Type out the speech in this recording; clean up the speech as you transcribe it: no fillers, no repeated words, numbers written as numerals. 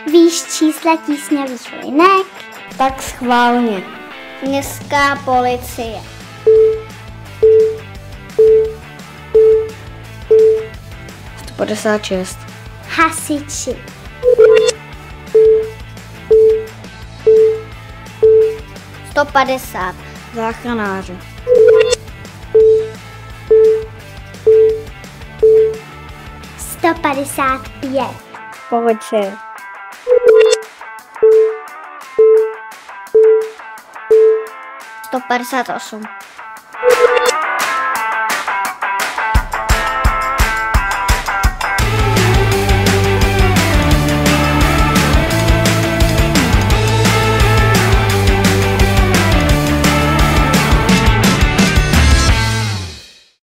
Víš čísla tísňových linek? Tak schválně. Městská policie. 156. Hasiči. 150. Záchranáři. 155. Policie. 158.